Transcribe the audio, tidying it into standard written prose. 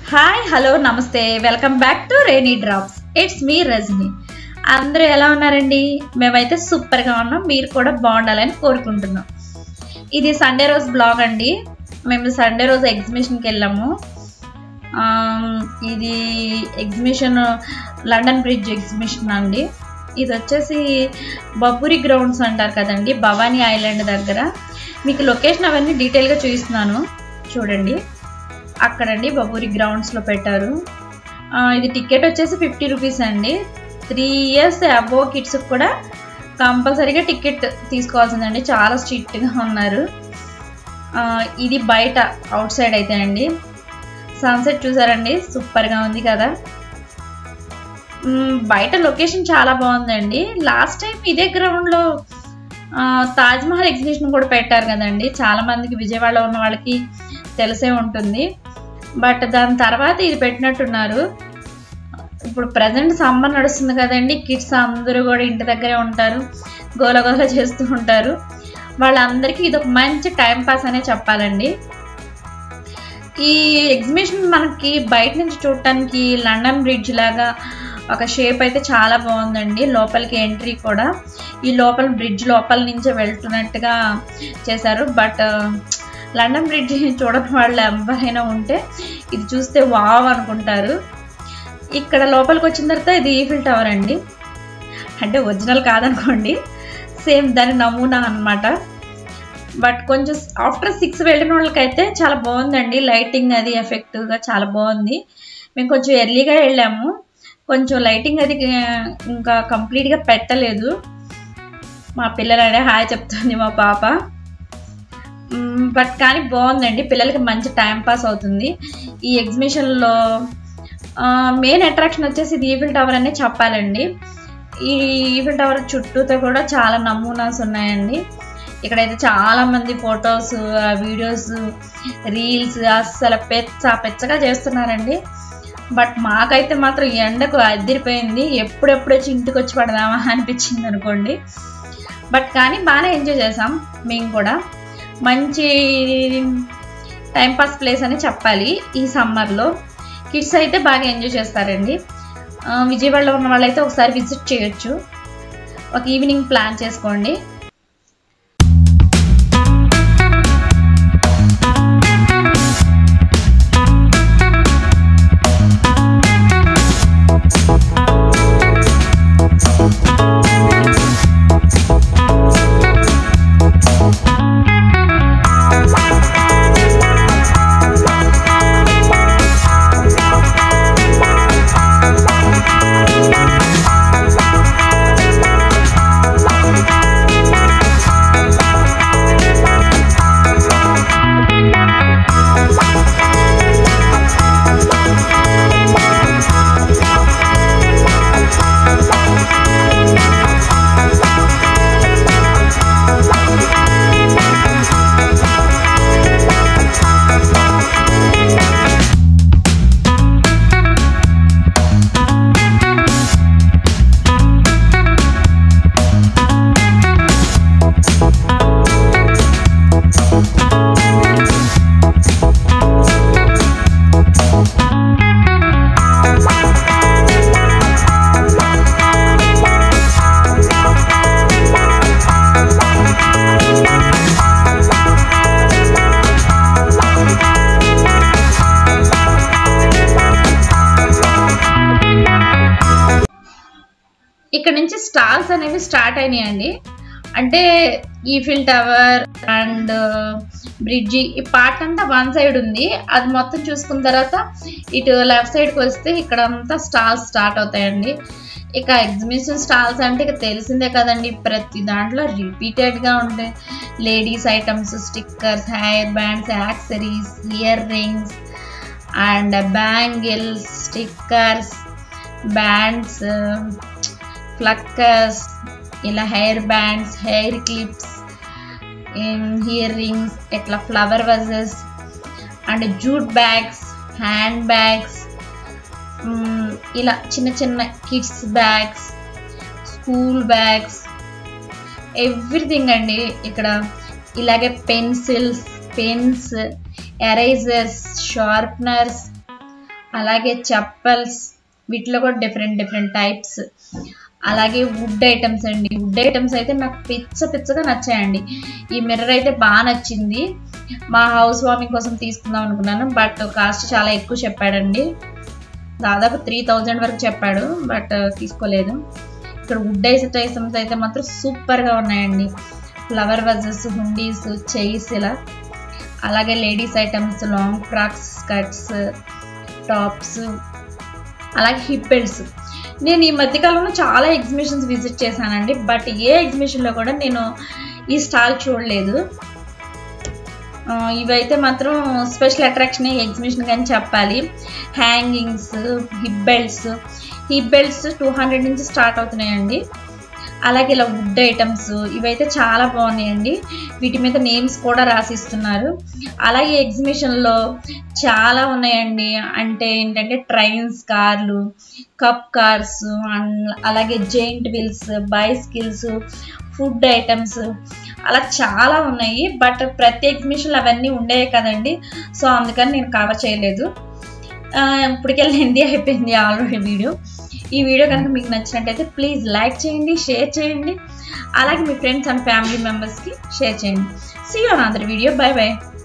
Hi hello namaste welcome back to Rainy Drops. It's me Rajani. అందరూ ఎలా ఉన్నారండి? మేమైతే సూపర్గా ఉన్నాం. మీరు కూడా బాగుండాలని కోరుకుంటున్నాం. ఇది సండే రోజు బ్లాగ్ అండి. మేము సండే రోజు ఎగ్జిబిషన్కి వెళ్ళాము. ఇది ఎగ్జిబిషన్ లండన్ బ్రిడ్జ్ ఎగ్జిబిషన్ అండి. ఇది వచ్చేసి బబూరి గ్రౌండ్స్ అంటారు కదండి, భవానీ ఐలాండ్ దగ్గర. మీకు లొకేషన్ అవన్నీ డీటెయిల్గా చూపిస్తున్నాను చూడండి. అక్కడండి బబూరి గ్రౌండ్స్లో పెట్టారు. ఇది టికెట్ వచ్చేసి 50 రూపీస్ అండి. 3 years అబోవ్ కిడ్స్కి కూడా కంపల్సరీగా టికెట్ తీసుకోవాల్సిందండి. చాలా స్ట్రిక్ట్గా ఉన్నారు. ఇది బయట అవుట్ సైడ్ అయితే అండి. సన్సెట్ చూసారండి, సూపర్గా ఉంది కదా. బయట లొకేషన్ చాలా బాగుందండి. లాస్ట్ టైం ఇదే గ్రౌండ్లో తాజ్మహల్ ఎగ్జిబిషన్ కూడా పెట్టారు కదండి. చాలామందికి విజయవాడలో ఉన్న వాళ్ళకి తెలిసే ఉంటుంది. బట్ దాని తర్వాత ఇది పెట్టినట్టున్నారు. ఇప్పుడు ప్రజెంట్ సమ్మర్ నడుస్తుంది కదండి. కిడ్స్ అందరూ కూడా ఇంటి దగ్గరే ఉంటారు, గోలగోల చేస్తూ ఉంటారు. వాళ్ళందరికీ ఇది ఒక మంచి టైం పాస్ అనే చెప్పాలండి. ఈ ఎగ్జిబిషన్ మనకి బయట నుంచి చూడటానికి లండన్ బ్రిడ్జ్ లాగా ఒక షేప్ అయితే చాలా బాగుందండి. లోపలికి ఎంట్రీ కూడా ఈ లోపల బ్రిడ్జ్ లోపల నుంచే వెళ్తున్నట్టుగా చేశారు. బట్ లండన్ బ్రిడ్జ్ చూడని వాళ్ళు ఎవరైనా ఉంటే ఇది చూస్తే వావ్ అనుకుంటారు. ఇక్కడ లోపలికి వచ్చిన తర్వాత ఇది ఈఫిల్ టవర్ అండి. అంటే ఒరిజినల్ కాదనుకోండి, సేమ్ దాని నమూనా అన్నమాట. బట్ కొంచెం ఆఫ్టర్ 6 వెళ్ళిన వాళ్ళకైతే చాలా బాగుందండి. లైటింగ్ అది ఎఫెక్టివ్గా చాలా బాగుంది. మేము కొంచెం ఎర్లీగా వెళ్ళాము. కొంచెం లైటింగ్ అది ఇంకా కంప్లీట్గా పెట్టలేదు. మా పిల్లలనే హాయ్ చెప్తుంది మా పాప. బట్ కానీ బాగుందండి, పిల్లలకి మంచి టైం పాస్ అవుతుంది. ఈ ఎగ్జిబిషన్లో మెయిన్ అట్రాక్షన్ వచ్చేసి ఇది ఈఫిల్ టవర్ అనే చెప్పాలండి. ఈ ఈఫిల్ టవర్ చుట్టూతో కూడా చాలా నమూనాస్ ఉన్నాయండి. ఇక్కడైతే చాలామంది ఫొటోస్, వీడియోస్, రీల్స్ అస్సలు పెచ్చగా చేస్తున్నారండి. బట్ మాకైతే మాత్రం ఎండకు అదిరిపోయింది. ఎప్పుడెప్పుడు వచ్చి ఇంటికి వచ్చి పడదామా అనిపించింది అనుకోండి. బట్ కానీ బాగానే ఎంజాయ్ చేసాం మేము కూడా. మంచి టైంపాస్ ప్లేస్ అని చెప్పాలి. ఈ సమ్మర్లో కిడ్స్ అయితే బాగా ఎంజాయ్ చేస్తారండి. విజయవాడలో ఉన్న వాళ్ళైతే ఒకసారి విజిట్ చేయొచ్చు. ఒక ఈవినింగ్ ప్లాన్ చేసుకోండి. ఇక్కడ నుంచి స్టాల్స్ అనేవి స్టార్ట్ అయినాయండి. అంటే ఈఫిల్ టవర్ అండ్ బ్రిడ్జి ఈ పార్ట్ అంతా వన్ సైడ్ ఉంది. అది మొత్తం చూసుకున్న తర్వాత ఇటు లెఫ్ట్ సైడ్కి వస్తే ఇక్కడ అంతా స్టాల్స్ స్టార్ట్ అవుతాయండి. ఇక ఎగ్జిబిషన్ స్టాల్స్ అంటే ఇక తెలిసిందే కదండి, ప్రతి దాంట్లో రిపీటెడ్గా ఉంటాయి. Ladies items, stickers, hair bands, accessories, earrings and bangles, stickers, bands, ఫ్లక్కర్స్, ఇలా hair bands, hair clips, earrings, ఇట్లా flower vases and jute bags, handbags, ఇలా చిన్న చిన్న kids bags, school bags, everything అండి. ఇక్కడ ఇలాగే పెన్సిల్స్, పెన్స్, ఎరేజర్స్, షార్ప్నర్స్, అలాగే చెప్పల్స్, వీటిలో కూడా డిఫరెంట్ టైప్స్. అలాగే వుడ్ ఐటమ్స్ అండి. వుడ్ ఐటమ్స్ అయితే నాకు పిచ్చగా నచ్చాయండి. ఈ మిర్రర్ అయితే బాగా నచ్చింది. మా హౌస్ వార్మింగ్ కోసం తీసుకుందాం అనుకున్నాను, బట్ కాస్ట్ చాలా ఎక్కువ చెప్పాడండి. దాదాపు 3000 వరకు చెప్పాడు, బట్ తీసుకోలేదు. ఇక్కడ వుడ్ ఐటమ్స్ అయితే మాత్రం సూపర్గా ఉన్నాయండి. ఫ్లవర్ వజెస్, హుండీస్, చైర్స్ ఇలా. అలాగే ladies items, long frocks, skirts, tops, అలాగే హిప్ బెల్ట్స్. నేను ఈ మధ్యకాలంలో చాలా ఎగ్జిబిషన్స్ విజిట్ చేశానండి, బట్ ఏ ఎగ్జిబిషన్లో కూడా నేను ఈ స్టాల్ చూడలేదు. ఇవైతే మాత్రం స్పెషల్ అట్రాక్షన్ ఎగ్జిబిషన్ కానీ చెప్పాలి. హ్యాంగింగ్స్, హిప్ బెల్ట్స్ 200 నుంచి స్టార్ట్ అవుతున్నాయండి. అలాగే ఇలా వుడ్ ఐటమ్స్, ఇవైతే చాలా బాగున్నాయండి. వీటి మీద నేమ్స్ కూడా రాసిస్తున్నారు. అలాగే ఎగ్జిబిషన్లో చాలా ఉన్నాయండి. అంటే ఏంటంటే ట్రైన్స్, కార్లు, కప్ కార్స్, అలాగే giant wheels, bicycles, food items, అలా చాలా ఉన్నాయి. బట్ ప్రతి ఎగ్జిబిషన్లో అవన్నీ ఉండేవి కదండి, సో అందుకని నేను కవర్ చేయలేదు. ఇప్పటికెళ్ళి లెంథీ అయిపోయింది ఆల్రెడీ వీడియో. ఈ వీడియో కనుక మీకు నచ్చినట్టయితే ప్లీజ్ లైక్ చేయండి, షేర్ చేయండి. అలాగే మీ ఫ్రెండ్స్ అండ్ ఫ్యామిలీ మెంబర్స్కి షేర్ చేయండి. See you on other video. Bye by.